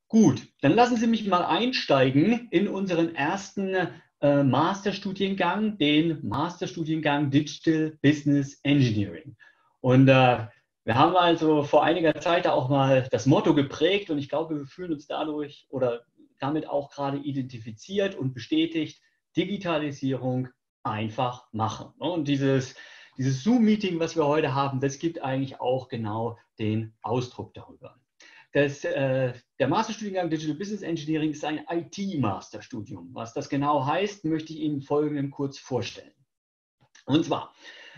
Gut, dann lassen Sie mich mal einsteigen in unseren ersten Masterstudiengang, den Masterstudiengang Digital Business Engineering. Und wir haben also vor einiger Zeit auch mal das Motto geprägt und ich glaube, wir fühlen uns dadurch oder damit auch gerade identifiziert und bestätigt: Digitalisierung einfach machen. Und dieses Zoom-Meeting, was wir heute haben, das gibt eigentlich auch genau den Ausdruck darüber. Der Masterstudiengang Digital Business Engineering ist ein IT-Masterstudium. Was das genau heißt, möchte ich Ihnen folgenden kurz vorstellen. Und zwar,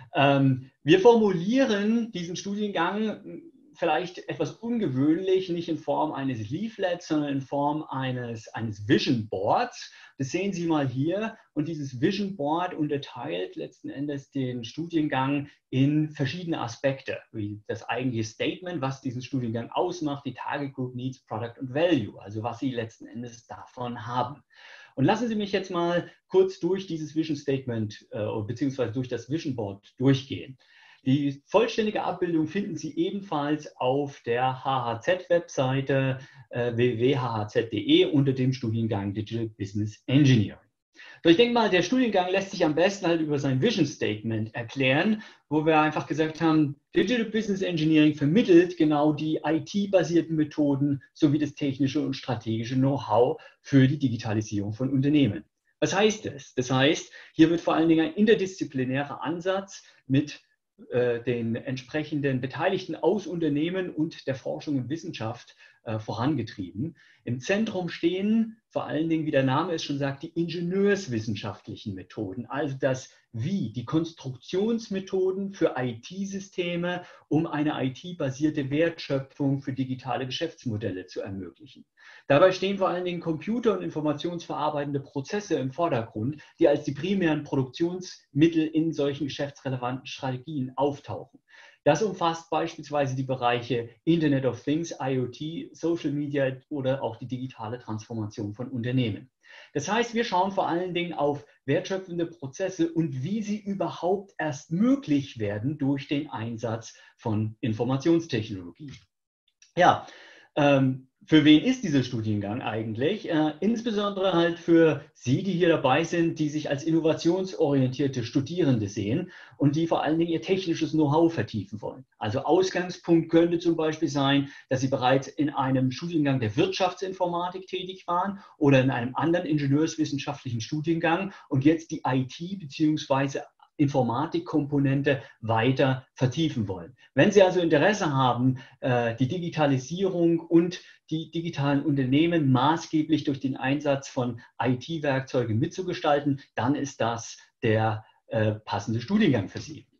wir formulieren diesen Studiengang vielleicht etwas ungewöhnlich, nicht in Form eines Leaflets, sondern in Form eines Vision Boards. Das sehen Sie mal hier. Und dieses Vision Board unterteilt letzten Endes den Studiengang in verschiedene Aspekte, wie das eigentliche Statement, was diesen Studiengang ausmacht, die Target Group Needs, Product und Value, also was Sie letzten Endes davon haben. Und lassen Sie mich jetzt mal kurz durch dieses Vision Statement beziehungsweise durch das Vision Board durchgehen. Die vollständige Abbildung finden Sie ebenfalls auf der HHZ-Webseite www.hhz.de unter dem Studiengang Digital Business Engineering. So, ich denke mal, der Studiengang lässt sich am besten halt über sein Vision Statement erklären, wo wir einfach gesagt haben, Digital Business Engineering vermittelt genau die IT-basierten Methoden sowie das technische und strategische Know-how für die Digitalisierung von Unternehmen. Was heißt das? Das heißt, hier wird vor allen Dingen ein interdisziplinärer Ansatz mit den entsprechenden Beteiligten aus Unternehmen und der Forschung und Wissenschaft vorangetrieben. Im Zentrum stehen vor allen Dingen, wie der Name es schon sagt, die ingenieurswissenschaftlichen Methoden, also das Wie, die Konstruktionsmethoden für IT-Systeme, um eine IT-basierte Wertschöpfung für digitale Geschäftsmodelle zu ermöglichen. Dabei stehen vor allen Dingen Computer- und informationsverarbeitende Prozesse im Vordergrund, die als die primären Produktionsmittel in solchen geschäftsrelevanten Strategien auftauchen. Das umfasst beispielsweise die Bereiche Internet of Things, IoT, Social Media oder auch die digitale Transformation von Unternehmen. Das heißt, wir schauen vor allen Dingen auf wertschöpfende Prozesse und wie sie überhaupt erst möglich werden durch den Einsatz von Informationstechnologie. Ja, für wen ist dieser Studiengang eigentlich? Insbesondere halt für Sie, die hier dabei sind, die sich als innovationsorientierte Studierende sehen und die vor allen Dingen ihr technisches Know-how vertiefen wollen. Also Ausgangspunkt könnte zum Beispiel sein, dass Sie bereits in einem Studiengang der Wirtschaftsinformatik tätig waren oder in einem anderen ingenieurswissenschaftlichen Studiengang und jetzt die IT bzw. Informatikkomponente weiter vertiefen wollen. Wenn Sie also Interesse haben, die Digitalisierung und die digitalen Unternehmen maßgeblich durch den Einsatz von IT-Werkzeugen mitzugestalten, dann ist das der passende Studiengang für Sie.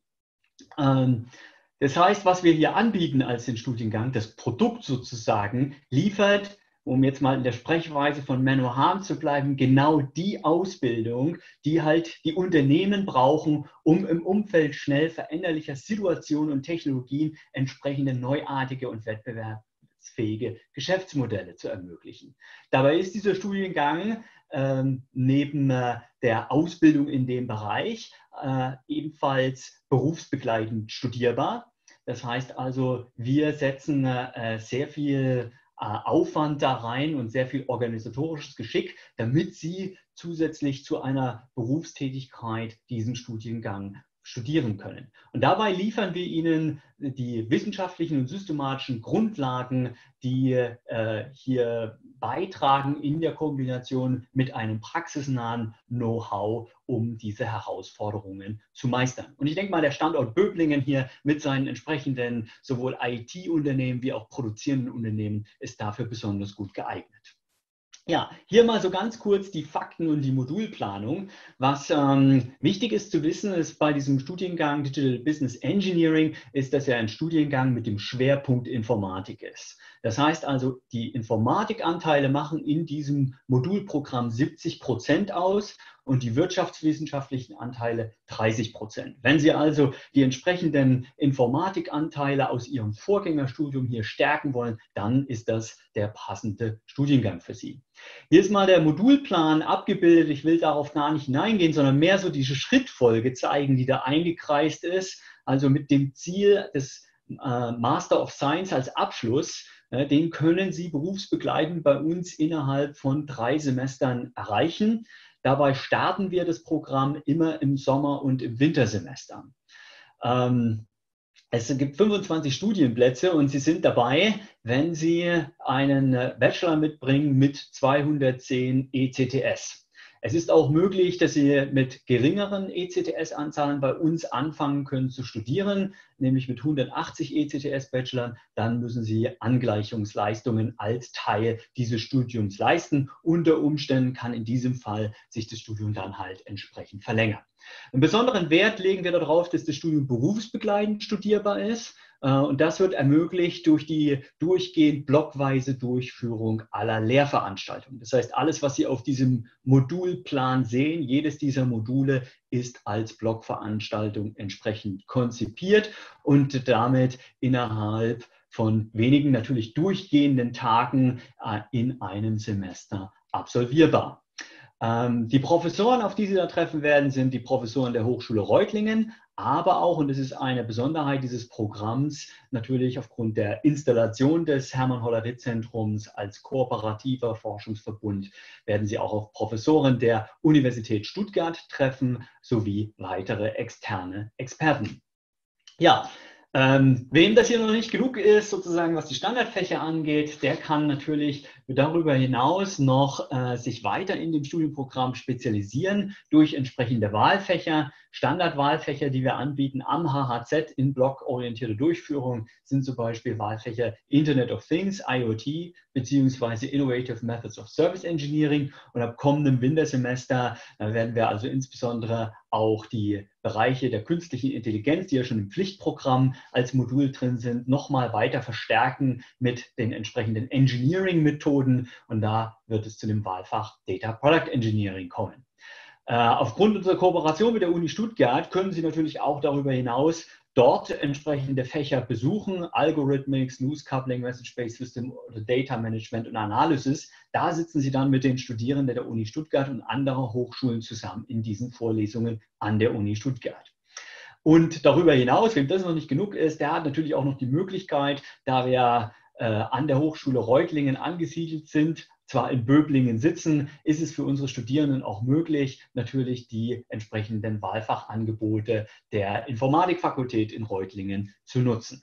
Das heißt, was wir hier anbieten als den Studiengang, das Produkt sozusagen, liefert, um jetzt mal in der Sprechweise von Menno Hahn zu bleiben, genau die Ausbildung, die halt die Unternehmen brauchen, um im Umfeld schnell veränderlicher Situationen und Technologien entsprechende neuartige und wettbewerbsfähige Geschäftsmodelle zu ermöglichen. Dabei ist dieser Studiengang neben der Ausbildung in dem Bereich ebenfalls berufsbegleitend studierbar. Das heißt also, wir setzen sehr viel Aufwand da rein und sehr viel organisatorisches Geschick, damit Sie zusätzlich zu einer Berufstätigkeit diesen Studiengang studieren können. Und dabei liefern wir Ihnen die wissenschaftlichen und systematischen Grundlagen, die hier beitragen in der Kombination mit einem praxisnahen Know-how, um diese Herausforderungen zu meistern. Und ich denke mal, der Standort Böblingen hier mit seinen entsprechenden sowohl IT-Unternehmen wie auch produzierenden Unternehmen ist dafür besonders gut geeignet. Ja, hier mal so ganz kurz die Fakten und die Modulplanung. Was wichtig ist zu wissen, ist bei diesem Studiengang Digital Business Engineering, ist, dass er ein Studiengang mit dem Schwerpunkt Informatik ist. Das heißt also, die Informatikanteile machen in diesem Modulprogramm 70% aus und die wirtschaftswissenschaftlichen Anteile 30%. Wenn Sie also die entsprechenden Informatikanteile aus Ihrem Vorgängerstudium hier stärken wollen, dann ist das der passende Studiengang für Sie. Hier ist mal der Modulplan abgebildet. Ich will darauf gar nicht hineingehen, sondern mehr so diese Schrittfolge zeigen, die da eingekreist ist. Also mit dem Ziel des Master of Science als Abschluss den können Sie berufsbegleitend bei uns innerhalb von 3 Semestern erreichen. Dabei starten wir das Programm immer im Sommer- und im Wintersemester. Es gibt 25 Studienplätze und Sie sind dabei, wenn Sie einen Bachelor mitbringen mit 210 ECTS. Es ist auch möglich, dass Sie mit geringeren ECTS-Anzahlen bei uns anfangen können zu studieren, nämlich mit 180 ECTS-Bachelor. Dann müssen Sie Angleichungsleistungen als Teil dieses Studiums leisten. Unter Umständen kann in diesem Fall sich das Studium dann halt entsprechend verlängern. Einen besonderen Wert legen wir darauf, dass das Studium berufsbegleitend studierbar ist. Und das wird ermöglicht durch die durchgehend blockweise Durchführung aller Lehrveranstaltungen. Das heißt, alles, was Sie auf diesem Modulplan sehen, jedes dieser Module ist als Blockveranstaltung entsprechend konzipiert und damit innerhalb von wenigen natürlich durchgehenden Tagen in einem Semester absolvierbar. Die Professoren, auf die Sie da treffen werden, sind die Professoren der Hochschule Reutlingen, aber auch, und das ist eine Besonderheit dieses Programms, natürlich aufgrund der Installation des Hermann-Hollerith-Zentrums als kooperativer Forschungsverbund, werden Sie auch auf Professoren der Universität Stuttgart treffen, sowie weitere externe Experten. Ja, wem das hier noch nicht genug ist, sozusagen was die Standardfächer angeht, der kann natürlich darüber hinaus noch sich weiter in dem Studienprogramm spezialisieren durch entsprechende Wahlfächer. Standardwahlfächer, die wir anbieten am HHZ in blockorientierte Durchführung, sind zum Beispiel Wahlfächer Internet of Things, IoT, beziehungsweise Innovative Methods of Service Engineering. Und ab kommendem Wintersemester werden wir also insbesondere auch die Bereiche der künstlichen Intelligenz, die ja schon im Pflichtprogramm als Modul drin sind, nochmal weiter verstärken mit den entsprechenden Engineering-Methoden. Und da wird es zu dem Wahlfach Data Product Engineering kommen. Aufgrund unserer Kooperation mit der Uni Stuttgart können Sie natürlich auch darüber hinaus dort entsprechende Fächer besuchen, Algorithmics, News Coupling, Message-Based System oder Data Management und Analysis. Da sitzen Sie dann mit den Studierenden der Uni Stuttgart und anderer Hochschulen zusammen in diesen Vorlesungen an der Uni Stuttgart. Und darüber hinaus, wem das noch nicht genug ist, der hat natürlich auch noch die Möglichkeit, da wir an der Hochschule Reutlingen angesiedelt sind, zwar in Böblingen sitzen, ist es für unsere Studierenden auch möglich, natürlich die entsprechenden Wahlfachangebote der Informatikfakultät in Reutlingen zu nutzen.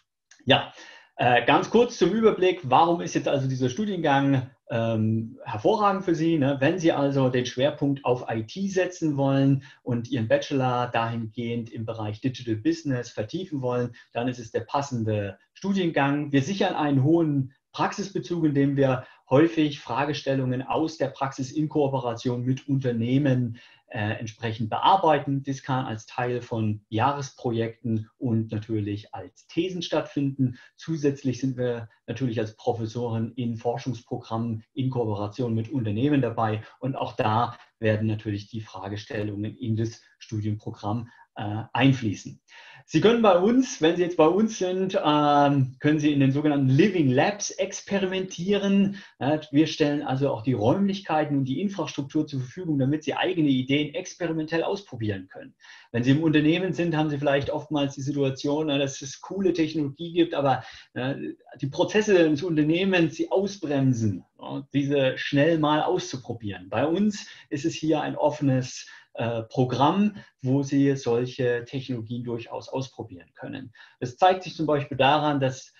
Ja, ganz kurz zum Überblick, warum ist jetzt also dieser Studiengang hervorragend für Sie? Ne? Wenn Sie also den Schwerpunkt auf IT setzen wollen und Ihren Bachelor dahingehend im Bereich Digital Business vertiefen wollen, dann ist es der passende Studiengang. Wir sichern einen hohen Praxisbezug, indem wir häufig Fragestellungen aus der Praxis in Kooperation mit Unternehmen entsprechend bearbeiten. Das kann als Teil von Jahresprojekten und natürlich als Thesen stattfinden. Zusätzlich sind wir natürlich als Professoren in Forschungsprogrammen in Kooperation mit Unternehmen dabei und auch da werden natürlich die Fragestellungen in das Studienprogramm einfließen. Sie können bei uns, wenn Sie jetzt bei uns sind, können Sie in den sogenannten Living Labs experimentieren. Wir stellen also auch die Räumlichkeiten und die Infrastruktur zur Verfügung, damit Sie eigene Ideen experimentell ausprobieren können. Wenn Sie im Unternehmen sind, haben Sie vielleicht oftmals die Situation, dass es coole Technologie gibt, aber die Prozesse des Unternehmens sie ausbremsen, diese schnell mal auszuprobieren. Bei uns ist es hier ein offenes Programm, wo Sie solche Technologien durchaus ausprobieren können. Das zeigt sich zum Beispiel daran, dass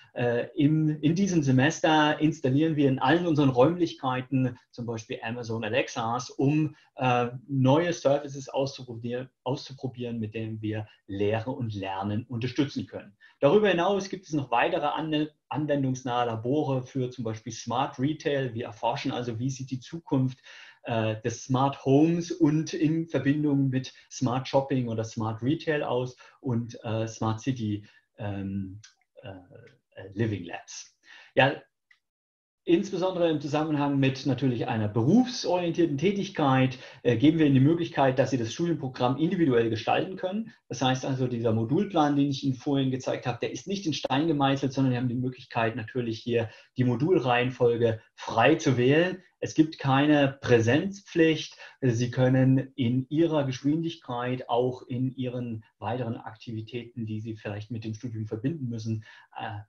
in diesem Semester installieren wir in allen unseren Räumlichkeiten zum Beispiel Amazon Alexas, um neue Services auszuprobieren, mit denen wir Lehre und Lernen unterstützen können. Darüber hinaus gibt es noch weitere anwendungsnahe Labore für zum Beispiel Smart Retail. Wir erforschen also, wie sieht die Zukunft des Smart Homes und in Verbindung mit Smart Shopping oder Smart Retail aus und Smart City Living Labs. Ja, insbesondere im Zusammenhang mit natürlich einer berufsorientierten Tätigkeit geben wir Ihnen die Möglichkeit, dass Sie das Studienprogramm individuell gestalten können. Das heißt also, dieser Modulplan, den ich Ihnen vorhin gezeigt habe, der ist nicht in Stein gemeißelt, sondern Sie haben die Möglichkeit, natürlich hier die Modulreihenfolge frei zu wählen. Es gibt keine Präsenzpflicht. Sie können in Ihrer Geschwindigkeit, auch in Ihren weiteren Aktivitäten, die Sie vielleicht mit dem Studium verbinden müssen,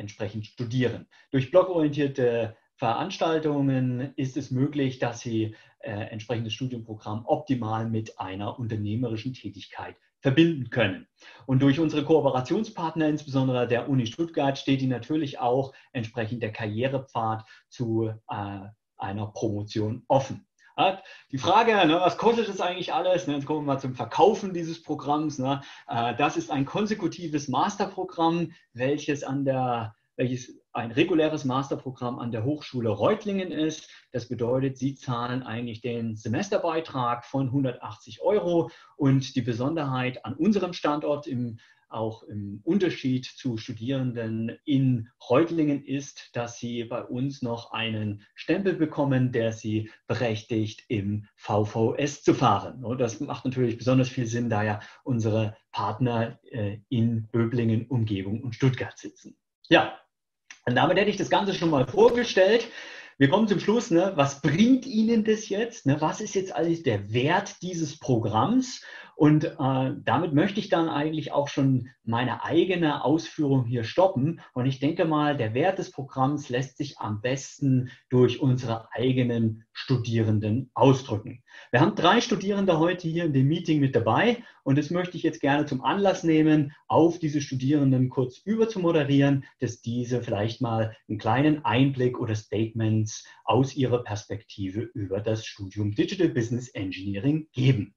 entsprechend studieren. Durch blockorientierte Veranstaltungen ist es möglich, dass Sie entsprechendes Studienprogramm optimal mit einer unternehmerischen Tätigkeit verbinden können. Und durch unsere Kooperationspartner, insbesondere der Uni Stuttgart, steht Ihnen natürlich auch entsprechend der Karrierepfad zu einer Promotion offen. Die Frage, was kostet das eigentlich alles? Jetzt kommen wir mal zum Verkaufen dieses Programms. Das ist ein konsekutives Masterprogramm, welches ein reguläres Masterprogramm an der Hochschule Reutlingen ist. Das bedeutet, Sie zahlen eigentlich den Semesterbeitrag von 180 € und die Besonderheit an unserem Standort auch im Unterschied zu Studierenden in Reutlingen ist, dass Sie bei uns noch einen Stempel bekommen, der Sie berechtigt, im VVS zu fahren. Und das macht natürlich besonders viel Sinn, da ja unsere Partner in Böblingen, Umgebung und Stuttgart sitzen. Ja, und damit hätte ich das Ganze schon mal vorgestellt. Wir kommen zum Schluss. Was bringt Ihnen das jetzt? Was ist jetzt eigentlich der Wert dieses Programms? Und damit möchte ich dann eigentlich auch schon meine eigene Ausführung hier stoppen. Und ich denke mal, der Wert des Programms lässt sich am besten durch unsere eigenen Studierenden ausdrücken. Wir haben 3 Studierende heute hier in dem Meeting mit dabei. Und das möchte ich jetzt gerne zum Anlass nehmen, auf diese Studierenden kurz über zu moderieren, dass diese vielleicht mal einen kleinen Einblick oder Statements aus ihrer Perspektive über das Studium Digital Business Engineering geben.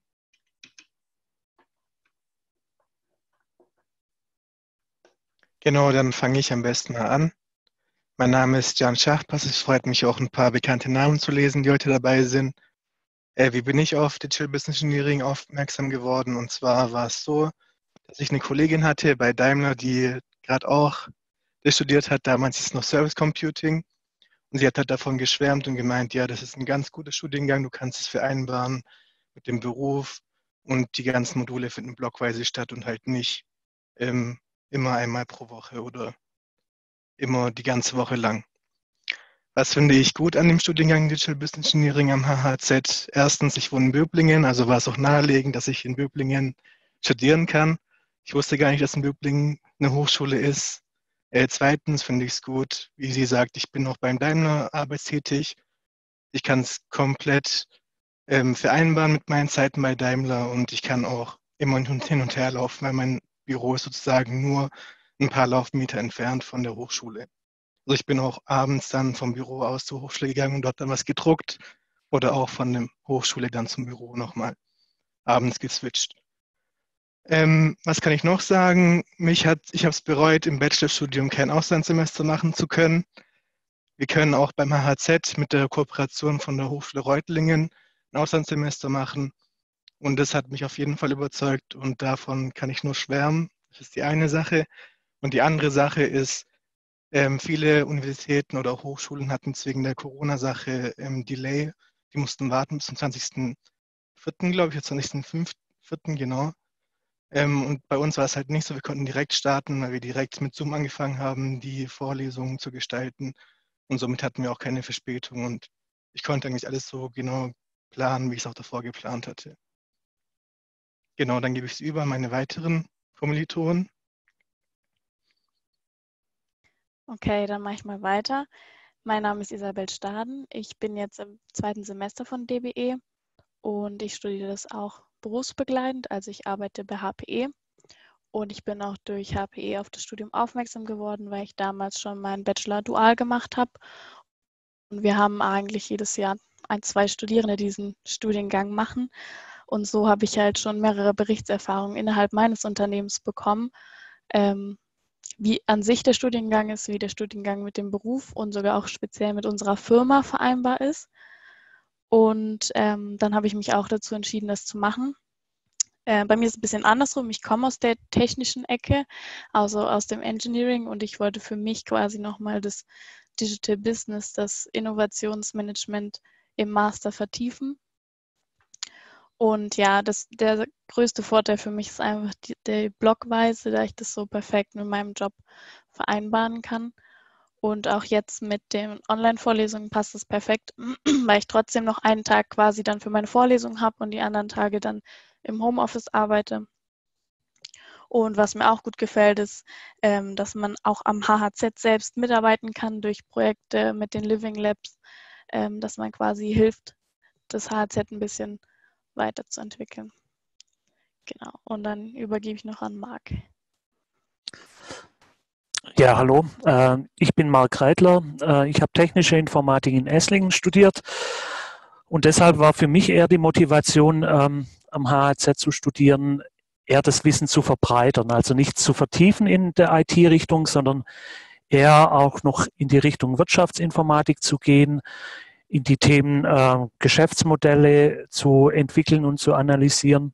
Genau, dann fange ich am besten mal an. Mein Name ist Jan Schachpass. Es freut mich auch, ein paar bekannte Namen zu lesen, die heute dabei sind. Wie bin ich auf Digital Business Engineering aufmerksam geworden? Und zwar war es so, dass ich eine Kollegin hatte bei Daimler, die gerade auch studiert hat. Damals ist es noch Service Computing. Und sie hat halt davon geschwärmt und gemeint, ja, das ist ein ganz guter Studiengang. Du kannst es vereinbaren mit dem Beruf und die ganzen Module finden blockweise statt und halt nicht immer einmal pro Woche oder immer die ganze Woche lang. Was finde ich gut an dem Studiengang Digital Business Engineering am HHZ? Erstens, ich wohne in Böblingen, also war es auch naheliegend, dass ich in Böblingen studieren kann. Ich wusste gar nicht, dass in Böblingen eine Hochschule ist. Zweitens finde ich es gut, wie sie sagt, ich bin noch beim Daimler arbeitstätig. Ich kann es komplett vereinbaren mit meinen Zeiten bei Daimler und ich kann auch immer hin und her laufen, weil mein Büro ist sozusagen nur ein paar Laufmeter entfernt von der Hochschule. Also ich bin auch abends dann vom Büro aus zur Hochschule gegangen und dort dann was gedruckt oder auch von der Hochschule dann zum Büro nochmal abends geswitcht. Was kann ich noch sagen? Ich habe es bereut, im Bachelorstudium kein Auslandssemester machen zu können. Wir können auch beim HHZ mit der Kooperation von der Hochschule Reutlingen ein Auslandssemester machen. Und das hat mich auf jeden Fall überzeugt und davon kann ich nur schwärmen. Das ist die eine Sache. Und die andere Sache ist, viele Universitäten oder auch Hochschulen hatten es wegen der Corona-Sache Delay. Die mussten warten bis zum 20.04., glaube ich, oder 20.04., genau. Und bei uns war es halt nicht so, wir konnten direkt starten, weil wir direkt mit Zoom angefangen haben, die Vorlesungen zu gestalten. Und somit hatten wir auch keine Verspätung und ich konnte eigentlich alles so genau planen, wie ich es auch davor geplant hatte. Genau, dann gebe ich es über an meine weiteren Kommilitonen. Okay, dann mache ich mal weiter. Mein Name ist Isabel Staden. Ich bin jetzt im 2. Semester von DBE und ich studiere das auch berufsbegleitend. Also ich arbeite bei HPE und ich bin auch durch HPE auf das Studium aufmerksam geworden, weil ich damals schon meinen Bachelor dual gemacht habe. Und wir haben eigentlich jedes Jahr 1, 2 Studierende diesen Studiengang machen. Und so habe ich halt schon mehrere Berichtserfahrungen innerhalb meines Unternehmens bekommen, wie an sich der Studiengang ist, wie der Studiengang mit dem Beruf und sogar auch speziell mit unserer Firma vereinbar ist. Und dann habe ich mich auch dazu entschieden, das zu machen. Bei mir ist es ein bisschen andersrum. Ich komme aus der technischen Ecke, also aus dem Engineering und ich wollte für mich quasi nochmal das Digital Business, das Innovationsmanagement im Master vertiefen. Und ja, der größte Vorteil für mich ist einfach die Blockweise, da ich das so perfekt mit meinem Job vereinbaren kann. Und auch jetzt mit den Online-Vorlesungen passt es perfekt, weil ich trotzdem noch einen Tag quasi dann für meine Vorlesung habe und die anderen Tage dann im Homeoffice arbeite. Und was mir auch gut gefällt, ist, dass man auch am HHZ selbst mitarbeiten kann durch Projekte mit den Living Labs, dass man quasi hilft, das HHZ ein bisschen weiterzuentwickeln. Genau. Und dann übergebe ich noch an Marc. Ja, hallo. Ich bin Marc Reitler. Ich habe technische Informatik in Esslingen studiert und deshalb war für mich eher die Motivation, am HHZ zu studieren, eher das Wissen zu verbreitern, also nicht zu vertiefen in der IT-Richtung, sondern eher auch noch in die Richtung Wirtschaftsinformatik zu gehen, in die Themen Geschäftsmodelle zu entwickeln und zu analysieren.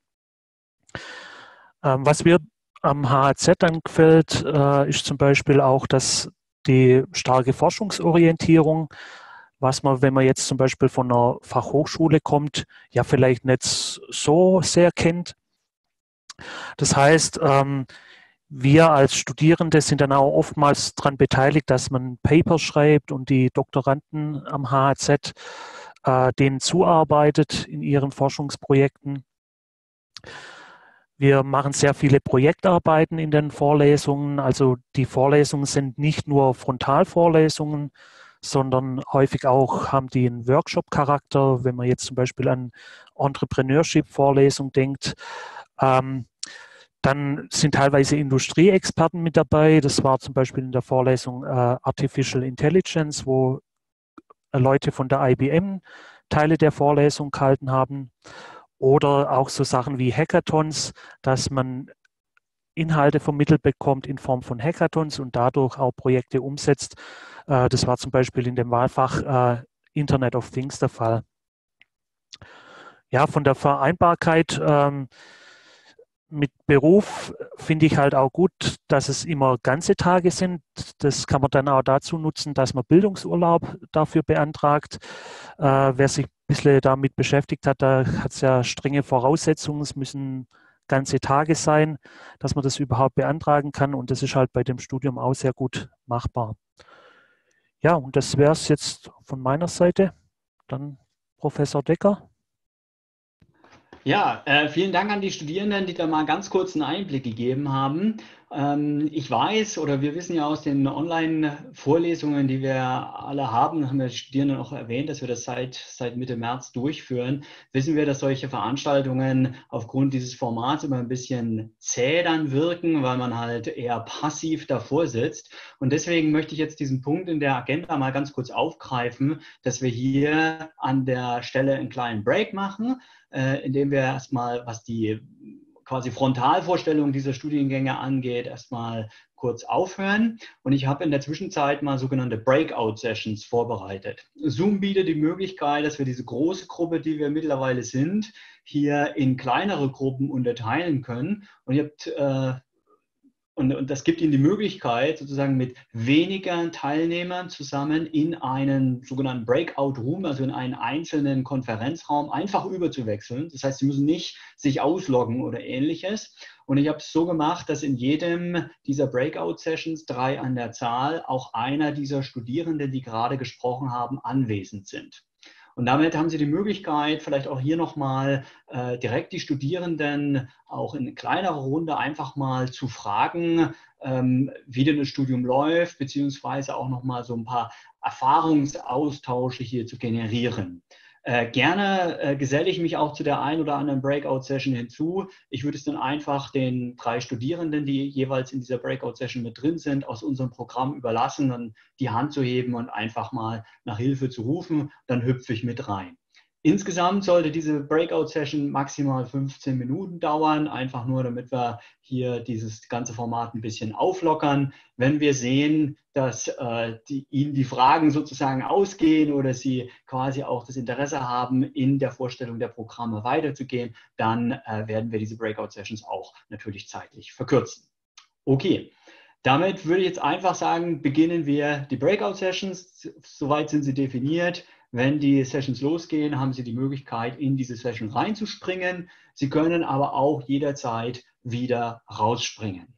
Was mir am HHZ dann gefällt, ist zum Beispiel auch, dass die starke Forschungsorientierung, was man, wenn man jetzt zum Beispiel von einer Fachhochschule kommt, ja vielleicht nicht so sehr kennt. Das heißt, wir als Studierende sind dann auch oftmals daran beteiligt, dass man Paper schreibt und die Doktoranden am HHZ denen zuarbeitet in ihren Forschungsprojekten. Wir machen sehr viele Projektarbeiten in den Vorlesungen. Also die Vorlesungen sind nicht nur Frontalvorlesungen, sondern häufig auch haben die einen Workshop-Charakter. Wenn man jetzt zum Beispiel an Entrepreneurship-Vorlesungen denkt, dann sind teilweise Industrieexperten mit dabei. Das war zum Beispiel in der Vorlesung Artificial Intelligence, wo Leute von der IBM Teile der Vorlesung gehalten haben. Oder auch so Sachen wie Hackathons, dass man Inhalte vermittelt bekommt in Form von Hackathons und dadurch auch Projekte umsetzt. Das war zum Beispiel in dem Wahlfach Internet of Things der Fall. Ja, von der Vereinbarkeit mit Beruf finde ich halt auch gut, dass es immer ganze Tage sind. Das kann man dann auch dazu nutzen, dass man Bildungsurlaub dafür beantragt. Wer sich ein bisschen damit beschäftigt hat, da hat es ja strenge Voraussetzungen. Es müssen ganze Tage sein, dass man das überhaupt beantragen kann. Und das ist halt bei dem Studium auch sehr gut machbar. Ja, und das wäre es jetzt von meiner Seite. Dann Professor Decker. Ja, vielen Dank an die Studierenden, die da mal ganz kurz einen Einblick gegeben haben. Ich weiß oder wir wissen ja aus den Online-Vorlesungen, die wir alle haben wir die Studierenden auch erwähnt, dass wir das seit Mitte März durchführen, wissen wir, dass solche Veranstaltungen aufgrund dieses Formats immer ein bisschen zäh dann wirken, weil man halt eher passiv davor sitzt. Und deswegen möchte ich jetzt diesen Punkt in der Agenda mal ganz kurz aufgreifen, dass wir hier an der Stelle einen kleinen Break machen, indem wir erstmal, was die quasi Frontalvorstellung dieser Studiengänge angeht, erstmal kurz aufhören. Und ich habe in der Zwischenzeit mal sogenannte Breakout-Sessions vorbereitet. Zoom bietet die Möglichkeit, dass wir diese große Gruppe, die wir mittlerweile sind, hier in kleinere Gruppen unterteilen können. Und ihr habt und das gibt Ihnen die Möglichkeit, sozusagen mit weniger Teilnehmern zusammen in einen sogenannten Breakout-Room, also in einen einzelnen Konferenzraum, einfach überzuwechseln. Das heißt, Sie müssen nicht sich ausloggen oder Ähnliches. Und ich habe es so gemacht, dass in jedem dieser Breakout-Sessions, 3 an der Zahl, auch einer dieser Studierenden, die gerade gesprochen haben, anwesend sind. Und damit haben Sie die Möglichkeit, vielleicht auch hier nochmal direkt die Studierenden auch in kleinerer Runde einfach mal zu fragen, wie denn das Studium läuft, beziehungsweise auch nochmal so ein paar Erfahrungsaustausche hier zu generieren. Gerne geselle ich mich auch zu der einen oder anderen Breakout-Session hinzu. Ich würde es dann einfach den 3 Studierenden, die jeweils in dieser Breakout-Session mit drin sind, aus unserem Programm überlassen, dann die Hand zu heben und einfach mal nach Hilfe zu rufen. Dann hüpfe ich mit rein. Insgesamt sollte diese Breakout-Session maximal 15 Minuten dauern, einfach nur, damit wir hier dieses ganze Format ein bisschen auflockern. Wenn wir sehen, dass Ihnen die Fragen sozusagen ausgehen oder Sie quasi auch das Interesse haben, in der Vorstellung der Programme weiterzugehen, dann werden wir diese Breakout-Sessions auch natürlich zeitlich verkürzen. Okay. Damit würde ich jetzt einfach sagen, beginnen wir die Breakout-Sessions. Soweit sind sie definiert. Wenn die Sessions losgehen, haben Sie die Möglichkeit, in diese Session reinzuspringen. Sie können aber auch jederzeit wieder rausspringen.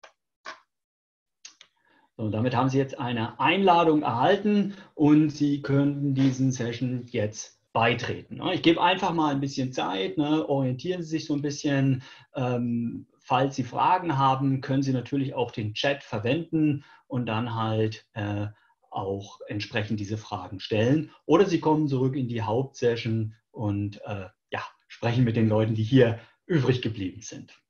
So, damit haben Sie jetzt eine Einladung erhalten und Sie können diesen Session jetzt beitreten. Ich gebe einfach mal ein bisschen Zeit, orientieren Sie sich so ein bisschen, falls Sie Fragen haben, können Sie natürlich auch den Chat verwenden und dann halt auch entsprechend diese Fragen stellen. Oder Sie kommen zurück in die Hauptsession und sprechen mit den Leuten, die hier übrig geblieben sind.